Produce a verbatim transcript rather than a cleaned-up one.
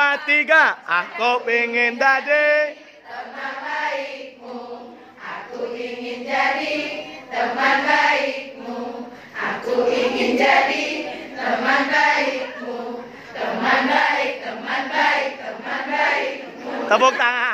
dua, tiga. Aku pengen jadi teman baikmu. Aku ingin jadi teman baikmu. Aku ingin jadi teman baikmu. Teman baik, teman baik, teman baikmu. tepuk tangan.